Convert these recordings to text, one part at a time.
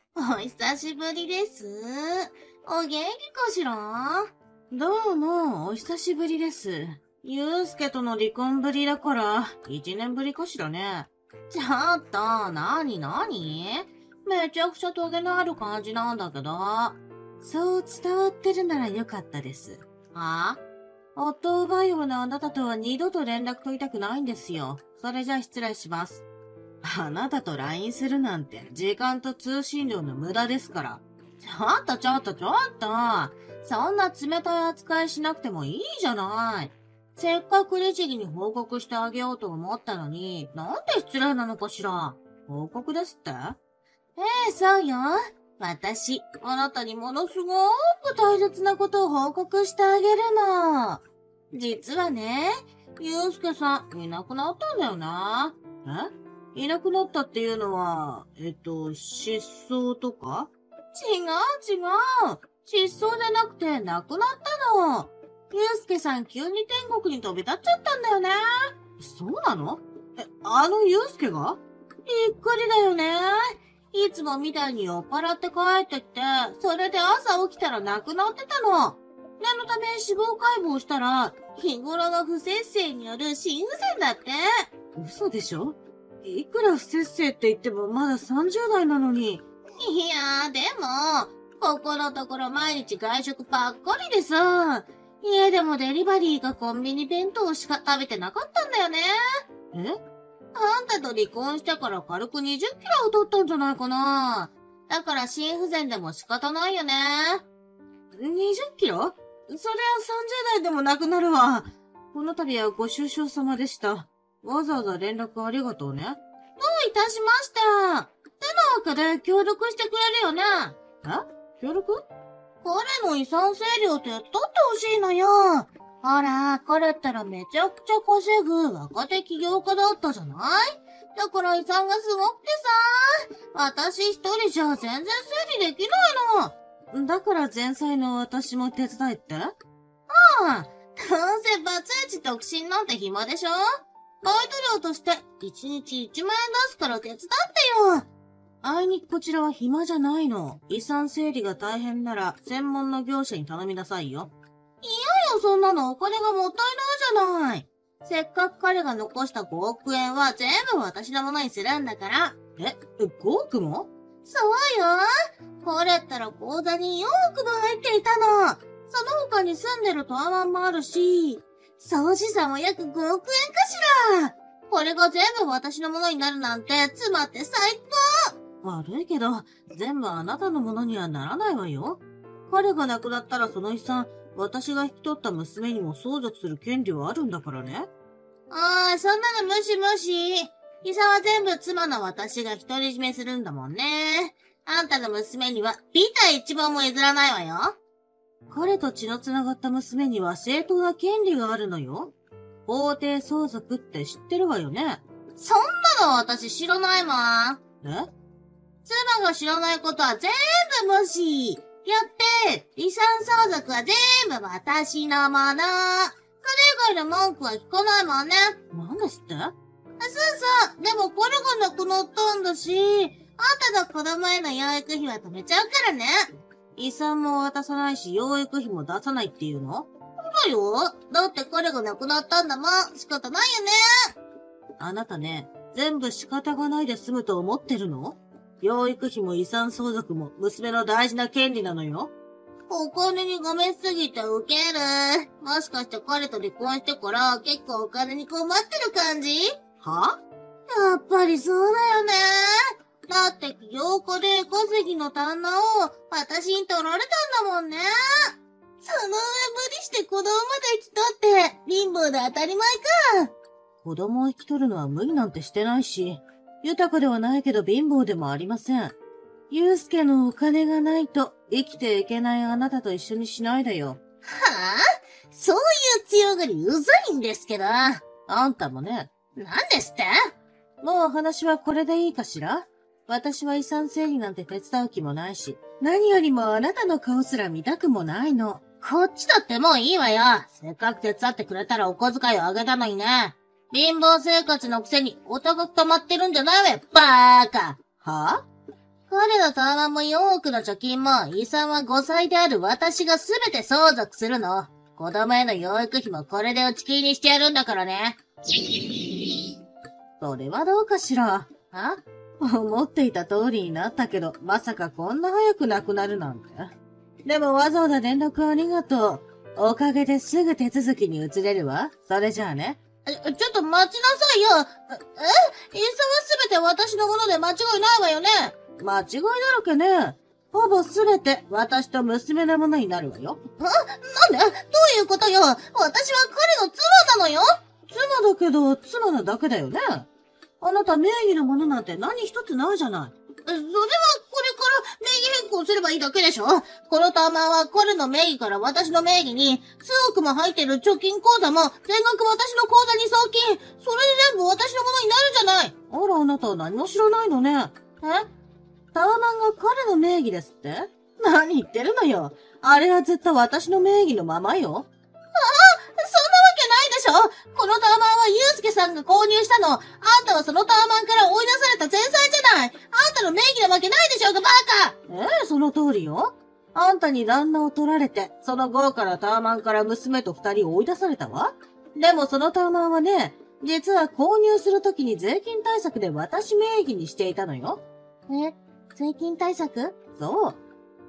お久しぶりです。お元気かしら？ どうも、お久しぶりです。ゆうすけとの離婚ぶりだから、1年ぶりかしらね。 ちょっと、なにめちゃくちゃトゲのある感じなんだけど。 そう伝わってるならよかったです。 あ？ 夫を奪うようなあなたとは二度と連絡取りたくないんですよ。それじゃあ失礼します。あなたと LINE するなんて、時間と通信料の無駄ですから。 ちょっと。そんな冷たい扱いしなくてもいいじゃない。せっかく律儀に報告してあげようと思ったのに、なんで失礼なのかしら。 報告ですって？ そうよ。私、あなたにものすごく大切なことを報告してあげるの。実はね、ゆうすけさんいなくなったんだよな。 いなくなったっていうのは、失踪とか？ 違う。失踪じゃなくて亡くなったの。ゆうすけさん急に天国に飛び立っちゃったんだよね。 そうなの？あのゆうすけが？ びっくりだよね。いつもみたいに酔っ払って帰ってきて、それで朝起きたら亡くなってたの。念のため死亡解剖したら、日頃の不摂生による心不全だって。 嘘でしょ？いくら不摂生って言ってもまだ30代なのに。 いやー、でも、ここのところ毎日外食ばっかりでさ、家でもデリバリーかコンビニ弁当しか食べてなかったんだよね。あんたと離婚してから軽く20キロ太ったんじゃないかな。だから心不全でも仕方ないよね。 20キロ？そりゃ30代でもなくなるわ。この度はご愁傷様でした。わざわざ連絡ありがとうね。どういたしました。てなわけで協力してくれるよね。 協力？ 彼の遺産整理を手伝ってほしいのよ。ほら、彼ったらめちゃくちゃ稼ぐ若手起業家だったじゃない？だから遺産がすごくてさ、私一人じゃ全然整理できないの。 だから前妻の私も手伝えって？ どうせバツイチ独身なんて暇でしょ？バイト料として1日1万円出すから手伝ってよ。 あいにくこちらは暇じゃないの。遺産整理が大変なら専門の業者に頼みなさいよ。 嫌よ、そんなのお金がもったいないじゃない。せっかく彼が残した5億円は全部私のものにするんだから。 5億も？ そうよ。これったら口座に4億も入っていたの。その他に住んでるタワマンもあるし、総資産は約5億円かしら。これが全部私のものになるなんて、妻って最高。悪いけど、全部あなたのものにはならないわよ。彼が亡くなったらその遺産、私が引き取った娘にも相続する権利はあるんだからね。 そんなの無視。遺産は全部妻の私が独り占めするんだもんね。あんたの娘にはビタ一番も譲らないわよ。 彼と血のつながった娘には正当な権利があるのよ。法定相続って知ってるわよね。 そんなの私知らないもん。妻が知らないことは全部無視。よって、遺産相続は全部私のもの。それ以外の文句は聞かないもんね。 なんですって？ そう。でもこれがなくなったんだし、あんたの子供への養育費は止めちゃうからね。 遺産も渡さないし、養育費も出さないっていうの？ そうよ。だって彼が亡くなったんだもん。仕方ないよね。 あなたね、全部仕方がないで済むと思ってるの？養育費も遺産相続も娘の大事な権利なのよ。 お金にがめすぎてウケる。もしかして彼と離婚してから結構お金に困ってる感じ？ は？ やっぱりそうだよね。だって起業家で稼ぎの旦那を私に取られたんだもんね。その上無理して子供まで引き取って貧乏で当たり前か。 子供を引き取るのは無理なんてしてないし、豊かではないけど貧乏でもありません。ゆうすけのお金がないと生きていけないあなたと一緒にしないでよ。 はぁ？そういう強がりうざいんですけど。 あんたもね。 何ですって？ もう話はこれでいいかしら？私は遺産整理なんて手伝う気もないし、何よりもあなたの顔すら見たくもないの。 こっちだってもういいわよ。せっかく手伝ってくれたらお小遣いをあげたのにね。貧乏生活のくせにお高く溜まってるんじゃないわよ、バーカ。 はぁ？ 彼のタワマンも4億の貯金も遺産は5歳である私がすべて相続するの。子供への養育費もこれで打ち切りにしてやるんだからね。 それはどうかしら。思っていた通りになったけど、まさかこんな早く亡くなるなんて。でもわざわざ連絡ありがとう。おかげですぐ手続きに移れるわ。それじゃあね。 ちょっと待ちなさいよ。遺産はすべて私のもので間違いないわよね。 間違いだらけね。ほぼすべて私と娘のものになるわよ。 なんで？どういうことよ。私は彼の妻なのよ。 妻だけど、妻なだけだよね。あなた名義のものなんて何一つないじゃない。 それはこれから名義変更すればいいだけでしょ。このタワマンは彼の名義から私の名義に、数億も入ってる貯金口座も全額私の口座に送金。それで全部私のものになるじゃない。 あら、あなたは何も知らないのね。タワマンが彼の名義ですって？何言ってるのよ。あれはずっと私の名義のままよ。 そんなわけないでしょ。このタワマンはユウスケさんが購入したの。あんたはそのタワマンから追い出された前妻じゃない。あんたの名義なわけないでしょうが、バカ。 その通りよ。あんたに旦那を取られて、その豪華なタワマンから娘と2人を追い出されたわ。でもそのタワマンはね、実は購入するときに税金対策で私名義にしていたのよ。 税金対策？ そう。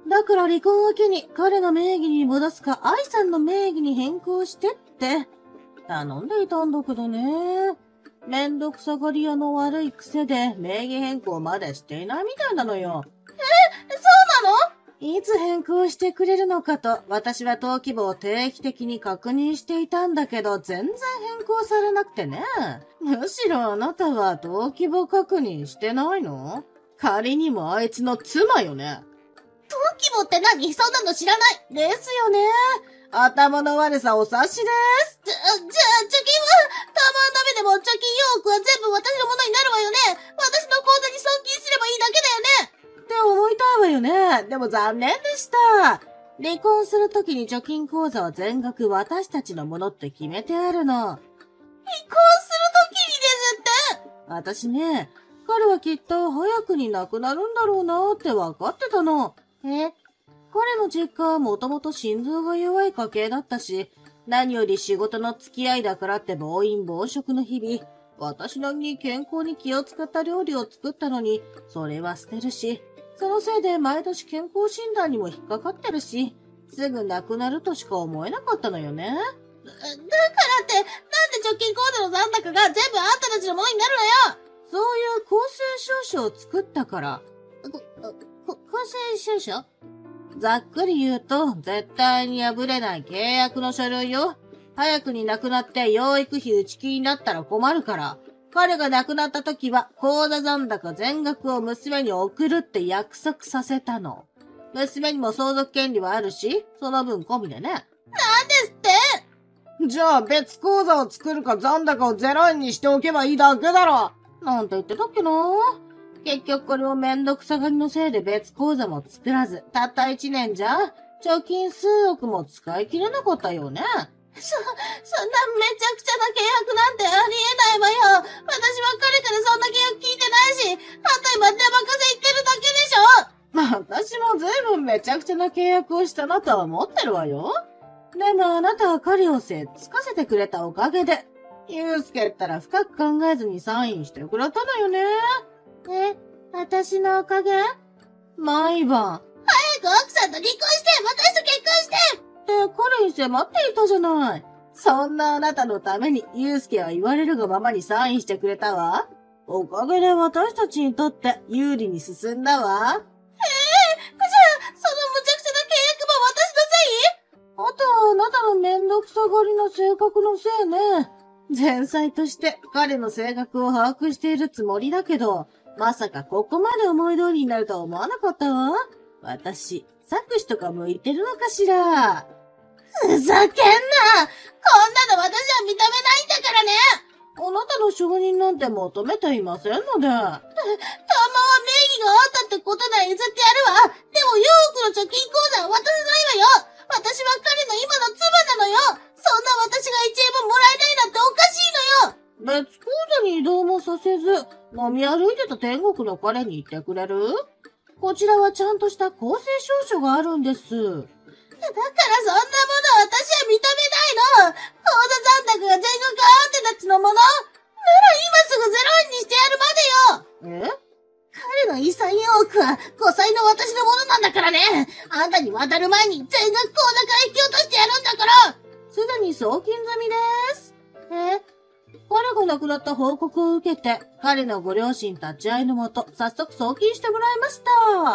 だから離婚を機に彼の名義に戻すか愛さんの名義に変更してって頼んでいたんだけどね。めんどくさがり屋の悪い癖で名義変更までしていないみたいなのよ。 そうなの？ いつ変更してくれるのかと私は登記簿を定期的に確認していたんだけど全然変更されなくてね。むしろあなたは登記簿確認してないの？仮にもあいつの妻よね。 登記簿って何？そんなの知らない。 ですよね。頭の悪さお察しです。 じゃあ、貯金は、タワマンダメでも貯金4億は全部私のものになるわよね。私の口座に送金すればいいだけだよね。 って思いたいわよね。でも残念でした。離婚するときに貯金口座は全額私たちのものって決めてあるの。離婚するときにですって。 私ね、彼はきっと早くに亡くなるんだろうなって分かってたの。彼の実家はもともと心臓が弱い家系だったし、何より仕事の付き合いだからって暴飲暴食の日々、私なりに健康に気を使った料理を作ったのに、それは捨てるし、そのせいで毎年健康診断にも引っかかってるし、すぐ亡くなるとしか思えなかったのよね。だからって、なんで貯金口座の残高が全部あんたたちのものになるのよ。 そういう公正証書を作ったから。 公正証書？ ざっくり言うと、絶対に破れない契約の書類よ。早くに亡くなって養育費打ち切りになったら困るから、彼が亡くなった時は、口座残高全額を娘に送るって約束させたの。娘にも相続権利はあるし、その分込みでね。なんですって？ じゃあ別口座を作るか残高を0円にしておけばいいだけだろ。なんて言ってたっけな。結局これをめんどくさがりのせいで別口座も作らず、たった1年じゃ、貯金数億も使い切れなかったよね。 そんなめちゃくちゃな契約なんてありえないわよ。私は彼からそんな契約聞いてないし、あんた今出任せ言ってるだけでしょ。 私も随分めちゃくちゃな契約をしたなとは思ってるわよ。でもあなたは彼をせっつかせてくれたおかげで、ユウスケったら深く考えずにサインしてくれたのよね。私のおかげ？毎晩。 早く奥さんと離婚して、私と結婚してって彼に迫っていたじゃない。そんなあなたのために、ユウスケは言われるがままにサインしてくれたわ。おかげで私たちにとって有利に進んだわ。 じゃあ、その無茶苦茶な契約も私のせい？ あとはあなたのめんどくさがりな性格のせいね。前妻として彼の性格を把握しているつもりだけど、まさかここまで思い通りになるとは思わなかったわ。私、作詞とか向いてるのかしら。 ふざけんな！こんなの私は認めないんだからね！ あなたの承認なんて求めていませんので。 たまは名義があったってことなら譲ってやるわ。でも4億の貯金口座は渡さないわよ。私は彼の今の妻なのよ。そんな私が1円ももらえないなんておかしいのよ。 別口座に移動もさせず、飲み歩いてた天国の彼に言ってくれる？ こちらはちゃんとした公正証書があるんです。 だからそんなもの私は認めないの。口座残高が全額あんたたちのものなら今すぐゼロ円にしてやるまでよ。彼の遺産4億は5歳の私のものなんだからね。あんたに渡る前に全額口座から引き落としてやるんだから。 すでに送金済みです。彼が亡くなった報告を受けて、彼のご両親立ち会いのもと、早速送金してもらいました。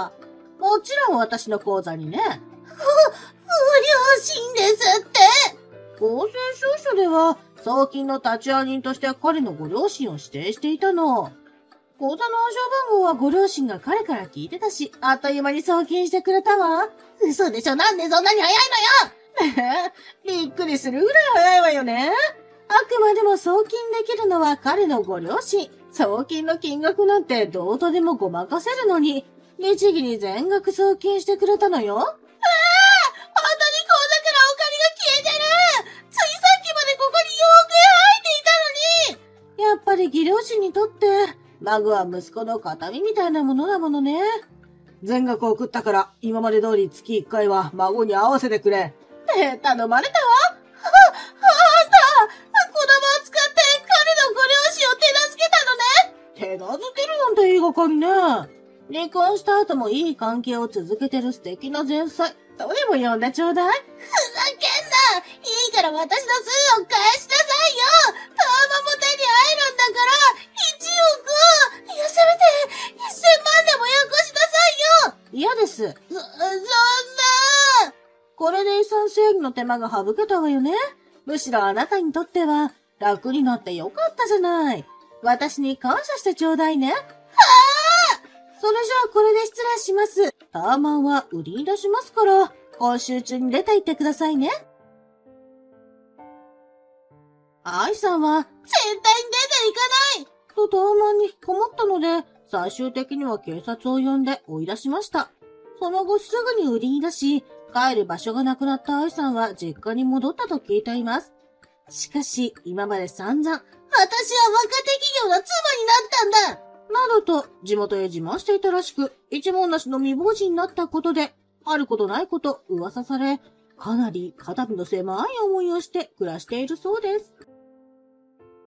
もちろん私の口座にね。 ご両親ですって。 公正証書では、送金の立ち会い人として彼のご両親を指定していたの。口座の暗証番号はご両親が彼から聞いてたし、あっという間に送金してくれたわ。 嘘でしょ。なんでそんなに早いのよ。 びっくりするぐらい早いわよね。あくまでも送金できるのは彼のご両親。送金の金額なんてどうとでもごまかせるのに、律儀に全額送金してくれたのよ。 本当に口座からお金が消えてる。ついさっきまでここに4億円入っていたのに。 やっぱり義両親にとって、孫は息子の形見みたいなものだものね。全額送ったから、今まで通り月1回は孫に合わせてくれ。頼まれたわ。 あんた、子供を使って彼のご両親を手助けたのね。 手なずけるなんて言いがかりね。離婚した後もいい関係を続けてる素敵な前妻。どれも呼んでちょうだい。 ふざけんな。いいから私の数を返しなさいよ。タワマも手に入るんだから、1億。いや、せめて、1000万でもよこしなさいよ。 嫌です。 そんな。 これで遺産整理の手間が省けたわよね。むしろあなたにとっては楽になってよかったじゃない。私に感謝してちょうだいね。それじゃあこれで失礼します。タワマンは売りに出しますから、今週中に出て行ってくださいね。愛さんは、 絶対に出ていかない。 とタワマンに引きこもったので、最終的には警察を呼んで追い出しました。その後すぐに売りに出し、帰る場所がなくなった愛さんは実家に戻ったと聞いています。しかし、今まで散々、 私は若手企業の妻になったんだ。 などと地元へ自慢していたらしく、一文なしの未亡人になったことで、あることないこと噂され、かなり肩身の狭い思いをして暮らしているそうです。